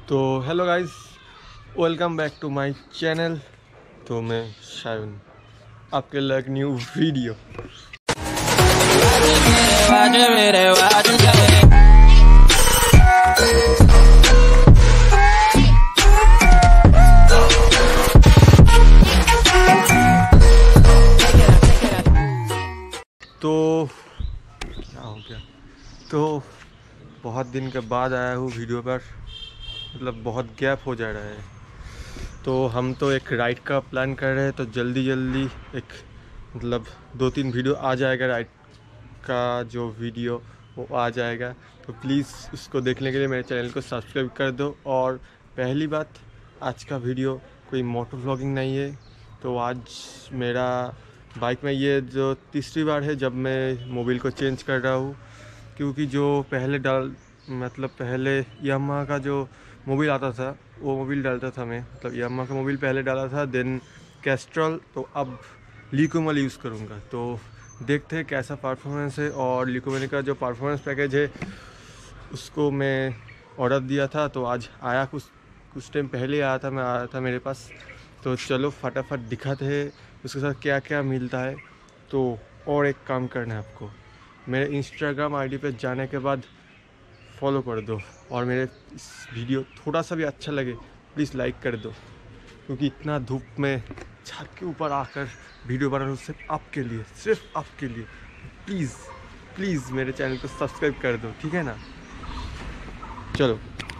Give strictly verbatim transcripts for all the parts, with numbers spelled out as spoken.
तो hello guys, welcome back to my channel. तो मैं शायन आपके लिए एक न्यू वीडियो। तो क्या हो गया, तो बहुत दिन के बाद आया हूँ वीडियो पर, मतलब बहुत गैप हो जा रहा है। तो हम तो एक राइड का प्लान कर रहे हैं, तो जल्दी जल्दी एक मतलब दो तीन वीडियो आ जाएगा, राइड का जो वीडियो वो आ जाएगा। तो प्लीज़ उसको देखने के लिए मेरे चैनल को सब्सक्राइब कर दो। और पहली बात, आज का वीडियो कोई मोटो व्लॉगिंग नहीं है। तो आज मेरा बाइक में ये जो तीसरी बार है जब मैं मोबिल को चेंज कर रहा हूँ, क्योंकि जो पहले डाल मतलब पहले यामाहा का जो मोबिल आता था वो मोबिल डालता था मैं, मतलब यामाहा का मोबिल पहले डाला था, देन कैस्ट्रॉल। तो अब लिकोमल यूज़ करूँगा। तो देखते हैं कैसा परफॉर्मेंस है। और लिकोमल का जो परफॉर्मेंस पैकेज है उसको मैं ऑर्डर दिया था, तो आज आया, कुछ कुछ टाइम पहले आया था, मैं आया था मेरे पास। तो चलो फटाफट दिखाते हैं उसके साथ क्या क्या मिलता है। तो और एक काम करना है आपको, मेरे इंस्टाग्राम आईडी पे जाने के बाद फॉलो कर दो, और मेरे इस वीडियो थोड़ा सा भी अच्छा लगे प्लीज़ लाइक कर दो, क्योंकि इतना धूप में छत के ऊपर आकर वीडियो बना रहा हूँ सिर्फ आपके लिए, सिर्फ आपके लिए। प्लीज़ प्लीज़ मेरे चैनल को सब्सक्राइब कर दो, ठीक है ना। चलो,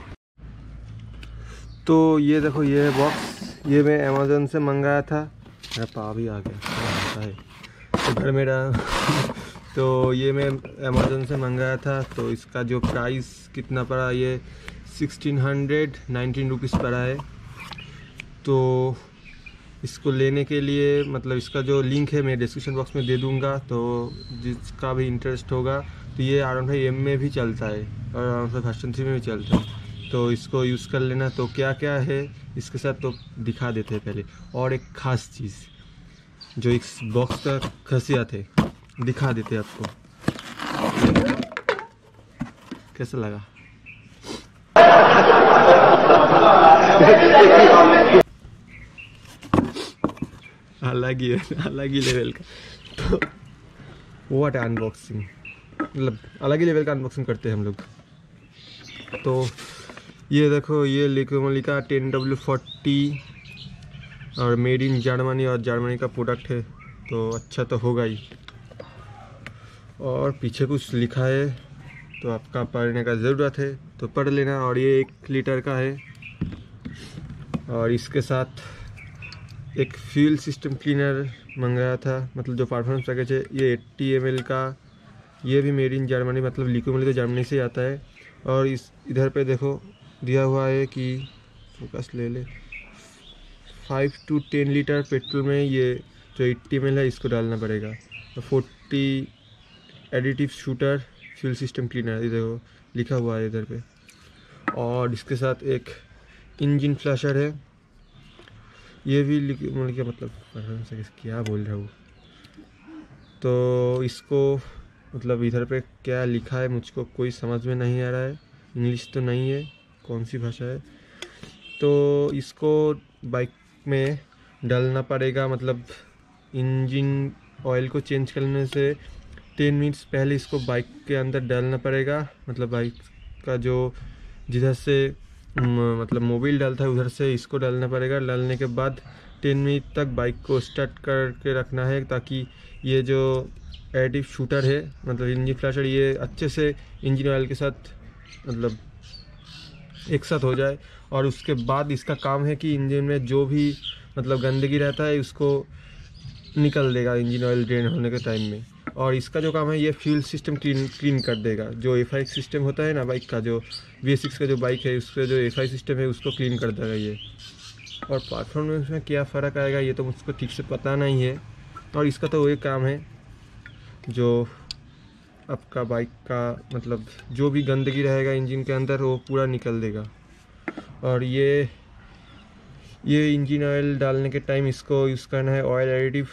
तो ये देखो, ये है बॉक्स, ये मैं अमेज़न से मंगाया था। मेरा पा भी आ गया है इधर मेरा तो ये मैं अमेज़न से मंगाया था। तो इसका जो प्राइस कितना पड़ा, ये सिक्सटीन हंड्रेड नाइनटीन रुपीज़ पड़ा है। तो इसको लेने के लिए मतलब इसका जो लिंक है मैं डिस्क्रिप्शन बॉक्स में दे दूंगा। तो जिसका भी इंटरेस्ट होगा, तो ये आर वन फाइव एम में भी चलता है और R one five version three में भी चलता है, तो इसको यूज़ कर लेना। तो क्या क्या है इसके साथ तो दिखा देते हैं पहले। और एक ख़ास चीज़ जो इस बॉक्स का खासियत है दिखा देते आपको, कैसा लगा। अलग ही अलग ही लेवल का। तो व्हाट अनबॉक्सिंग, मतलब अलग ही लेवल का अनबॉक्सिंग करते हैं हम लोग। तो ये देखो, ये लिकोमल का टेन डब्ल्यू फोर्टी और मेड इन जर्मनी, और जर्मनी का प्रोडक्ट है तो अच्छा तो होगा ही। और पीछे कुछ लिखा है तो आपका पढ़ने का ज़रूरत है तो पढ़ लेना। और ये एक लीटर का है, और इसके साथ एक फ्यूल सिस्टम क्लीनर मंगाया था, मतलब जो परफॉर्मेंस पैकेज है ये एट्टी एम एल का, ये भी मेड इन जर्मनी, मतलब लिकोमल तो जर्मनी से आता है। और इस इधर पे देखो दिया हुआ है कि फोकस ले ले, five to ten litre petrol में ये जो एट्टी एम एल है इसको डालना पड़ेगा। तो forty additive shooter fuel system cleaner, ये देखो लिखा हुआ है इधर पे। और इसके साथ एक इंजन फ्लैशर है, ये भी मतलब मतलब क्या बोल रहा हूँ। तो इसको मतलब इधर पे क्या लिखा है मुझको कोई समझ में नहीं आ रहा है, इंग्लिश तो नहीं है, कौन सी भाषा है। तो इसको बाइक में डालना पड़ेगा, मतलब इंजन ऑयल को चेंज करने से टेन मिनट्स पहले इसको बाइक के अंदर डालना पड़ेगा। मतलब बाइक का जो जिधर से मतलब मोबिल डालता है उधर से इसको डालना पड़ेगा। डालने के बाद टेन मिनट तक बाइक को स्टार्ट करके रखना है, ताकि ये जो एडिटिव शूटर है मतलब इंजन फ्लैशर, ये अच्छे से इंजन ऑयल के साथ मतलब एक साथ हो जाए। और उसके बाद इसका काम है कि इंजन में जो भी मतलब गंदगी रहता है उसको निकल देगा इंजन ऑयल ड्रेन होने के टाइम में। और इसका जो काम है ये फ्यूल सिस्टम क्लीन क्लीन कर देगा। जो एफ आई सिस्टम होता है ना बाइक का, जो वी सिक्स का जो बाइक है उसका जो एफ आई सिस्टम है उसको क्लीन कर देगा ये। और परफॉर्मेंस में क्या फ़र्क आएगा ये तो मुझको ठीक से पता नहीं है। और इसका तो वही काम है जो आपका बाइक का मतलब जो भी गंदगी रहेगा इंजन के अंदर वो पूरा निकल देगा। और ये ये इंजन ऑयल डालने के टाइम इसको यूज़ करना है oil additive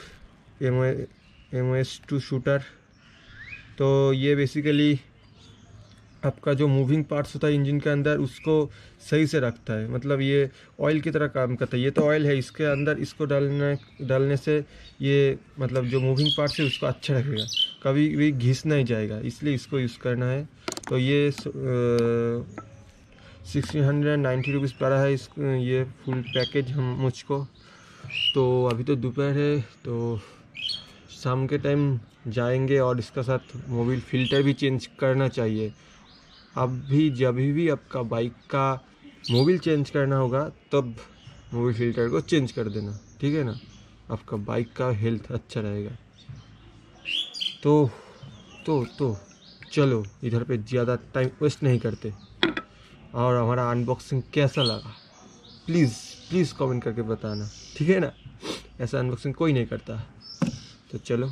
M O S two shooter. तो ये बेसिकली आपका जो मूविंग पार्ट्स होता है इंजन के अंदर उसको सही से रखता है। मतलब ये ऑयल की तरह काम करता है। ये तो ऑयल है, इसके अंदर इसको डालने डालने से ये मतलब जो मूविंग पार्ट्स है उसको अच्छा रखेगा, कभी भी घिस नहीं जाएगा, इसलिए इसको यूज़ करना है। तो ये सिक्सटीन हंड्रेड नाइन्टी रुपीज़ पड़ा है इस ये फुल पैकेज हम मुझको। तो अभी तो दोपहर है, तो शाम के टाइम जाएंगे और इसका साथ मोबिल फ़िल्टर भी चेंज करना चाहिए। अब भी जब भी आपका बाइक का मोबिल चेंज करना होगा तब मोबिल फ़िल्टर को चेंज कर देना, ठीक है ना। आपका बाइक का हेल्थ अच्छा रहेगा। तो तो तो चलो इधर पे ज़्यादा टाइम वेस्ट नहीं करते, और हमारा अनबॉक्सिंग कैसा लगा प्लीज़ प्लीज़ कमेंट करके बताना, ठीक है ना। ऐसा अनबॉक्सिंग कोई नहीं करता। तो चलो।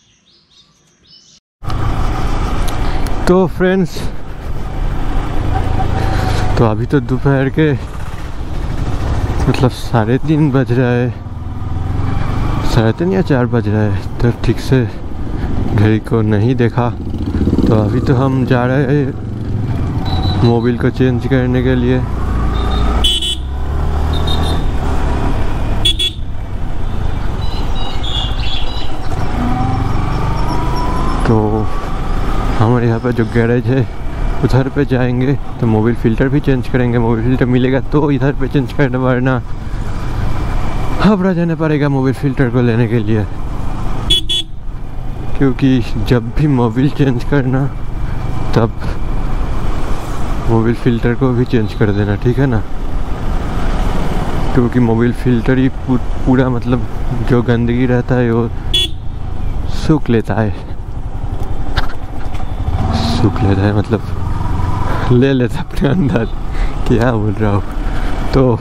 तो फ्रेंड्स, तो अभी तो दोपहर के मतलब साढ़े तीन बज रहा है, साढ़े तीन या चार बज रहा है, तो ठीक से घड़ी को नहीं देखा। तो अभी तो हम जा रहे हैं मोबिल को चेंज करने के लिए। तो हमारे यहाँ पर जो गैरेज है उधर पे जाएंगे, तो मोबिल फ़िल्टर भी चेंज करेंगे। मोबिल फ़िल्टर मिलेगा तो इधर पे चेंज करना, वरना हावड़ा जाना पड़ेगा मोबिल फ़िल्टर को लेने के लिए। क्योंकि जब भी मोबिल चेंज करना तब मोबिल फ़िल्टर को भी चेंज कर देना, ठीक है ना। क्योंकि मोबिल फ़िल्टर ही पूरा मतलब जो गंदगी रहता है वो सूख लेता है, सूख लेता है मतलब ले लेता अपने अंदर, क्या बोल रहा हूँ। तो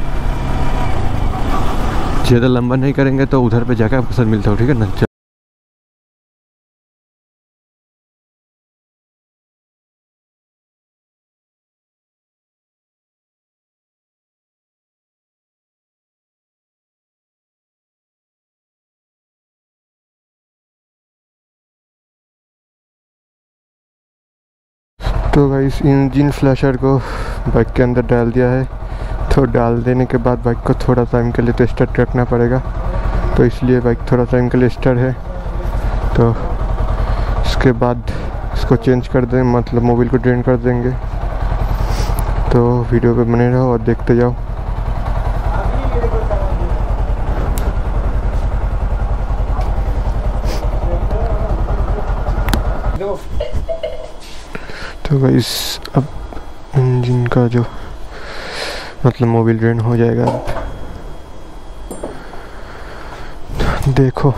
ज़्यादा लंबा नहीं करेंगे, तो उधर पे जाकर आपके साथ मिलता हूँ, ठीक है ना। तो गाइस इंजन फ्लैशर को बाइक के अंदर डाल दिया है। तो डाल देने के बाद बाइक को थोड़ा टाइम के लिए तो स्टार्ट रखना पड़ेगा, तो इसलिए बाइक थोड़ा टाइम के लिए स्टार्ट है। तो इसके बाद इसको चेंज कर दें, मतलब मोबिल को ड्रेन कर देंगे। तो वीडियो पे बने रहो और देखते जाओ। तो गाइस अब इंजन का जो मतलब मोबिल ड्रेन हो जाएगा। अब देखो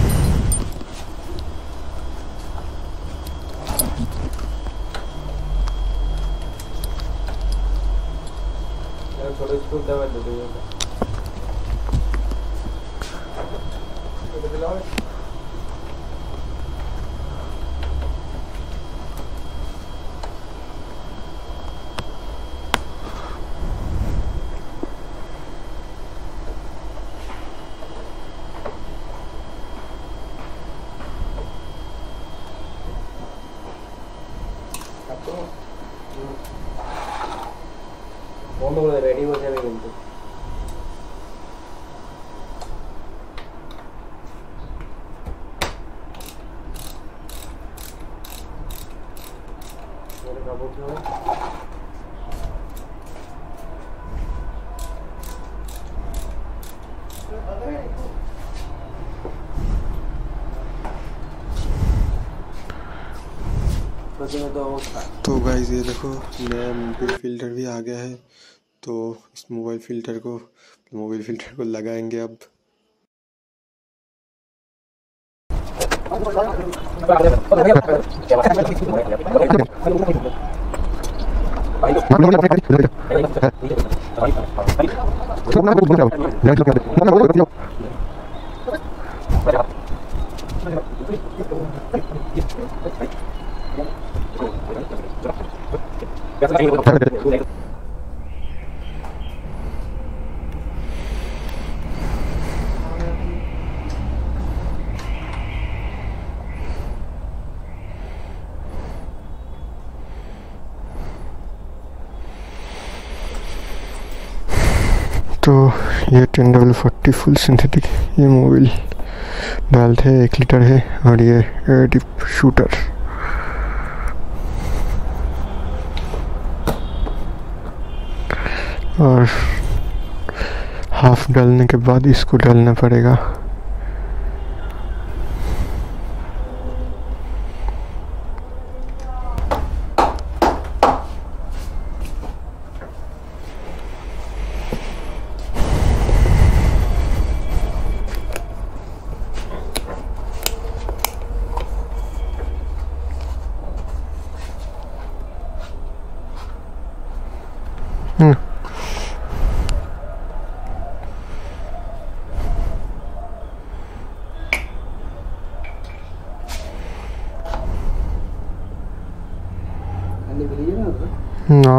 रेडी हो जाएगा কিন্তু मेरे काबू में तो गाइस ये देखो नया मोबाइल फ़िल्टर भी आ गया है। तो इस मोबाइल फ़िल्टर को मोबाइल फ़िल्टर को लगाएंगे अब। तो ये ten double forty full synthetic ये मोबिल डालते हैं, एक लीटर है। और ये एयर डिप शूटर, और हाफ डालने के बाद इसको डालना पड़ेगा। हम्म ना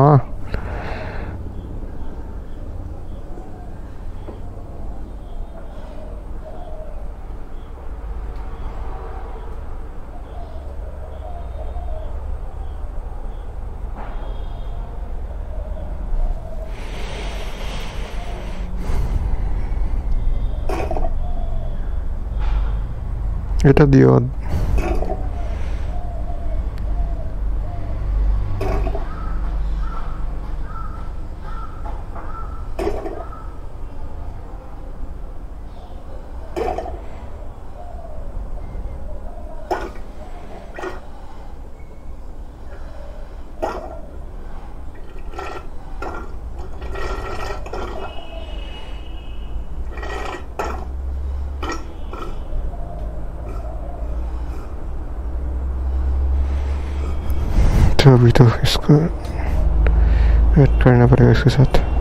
এটা দিও। तो अभी तो इसको ऐड करना पड़ेगा इसके साथ।